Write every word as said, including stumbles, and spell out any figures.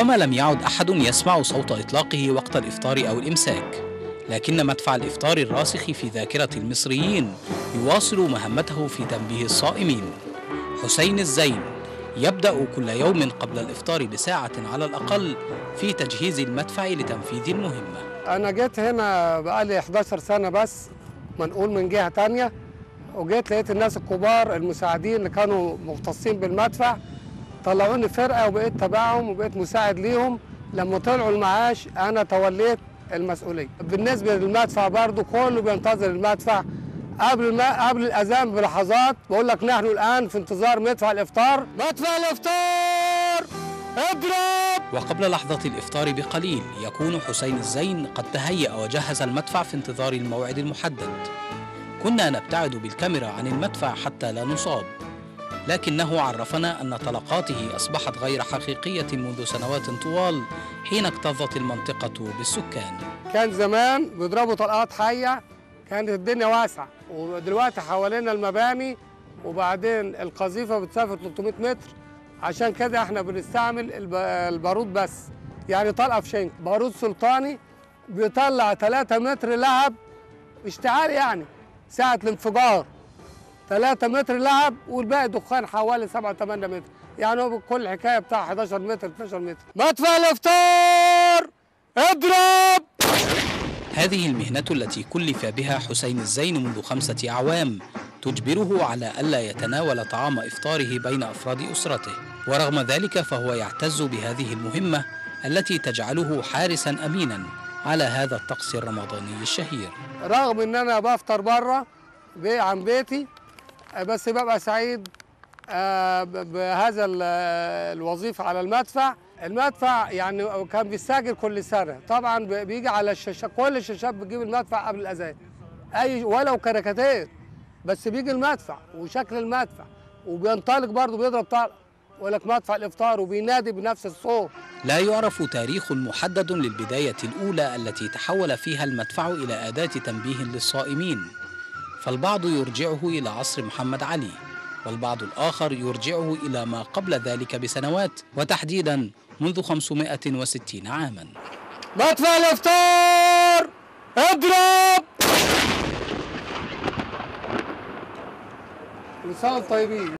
ربما لم يعد أحد يسمع صوت إطلاقه وقت الإفطار أو الإمساك، لكن مدفع الإفطار الراسخ في ذاكرة المصريين يواصل مهمته في تنبيه الصائمين. حسين الزين يبدأ كل يوم قبل الإفطار بساعة على الأقل في تجهيز المدفع لتنفيذ المهمة. أنا جيت هنا بقالي إحداشر سنة بس، منقول من جهة تانية، وجيت لقيت الناس الكبار المساعدين اللي كانوا مختصين بالمدفع طلعوني فرقة وبقيت تبعهم وبقيت مساعد ليهم. لما طلعوا المعاش أنا توليت المسؤولية. بالنسبة للمدفع برضو كله بينتظر المدفع قبل ما قبل الأذان بلحظات بقول لك نحن الآن في انتظار مدفع الإفطار. مدفع الإفطار اضرب! وقبل لحظة الإفطار بقليل يكون حسين الزين قد تهيأ وجهز المدفع في انتظار الموعد المحدد. كنا نبتعد بالكاميرا عن المدفع حتى لا نصاب، لكنه عرفنا أن طلقاته أصبحت غير حقيقية منذ سنوات طوال حين اكتظت المنطقة بالسكان. كان زمان بيضربوا طلقات حية، كانت الدنيا واسعة، ودلوقتي حوالينا المباني وبعدين القذيفة بتسافر ثلاثمائة متر، عشان كده احنا بنستعمل البارود بس. يعني طلقة في شنك، بارود سلطاني بيطلع ثلاثة متر لهب اشتعال، يعني ساعة الانفجار ثلاثة متر لهب والباقي دخان حوالي سبعة ثمانية متر، يعني هو كل حكاية بتاع إحداشر متر اثناشر متر. مدفع الإفطار اضرب! هذه المهنة التي كلف بها حسين الزين منذ خمسة أعوام تجبره على ألا يتناول طعام إفطاره بين أفراد أسرته، ورغم ذلك فهو يعتز بهذه المهمة التي تجعله حارسا أمينا على هذا الطقس الرمضاني الشهير. رغم إن أنا بفطر بره عن بيتي، بس ببقى سعيد بهذا الوظيفة على المدفع. المدفع يعني كان بيستاجر كل سنة، طبعا بيجي على الشاشة، كل الشاشات بتجيب المدفع قبل الأذان، أي ولو كاريكاتير، بس بيجي المدفع وشكل المدفع وبينطلق برضه بيضرب طلق ويقول لك مدفع الإفطار وبينادي بنفس الصوت. لا يعرف تاريخ محدد للبداية الأولى التي تحول فيها المدفع إلى أداة تنبيه للصائمين، فالبعض يرجعه إلى عصر محمد علي، والبعض الآخر يرجعه إلى ما قبل ذلك بسنوات، وتحديدا منذ خمسمائة وستين عاما. مدفع الإفطار اضرب! كل سنة وانتم طيبين.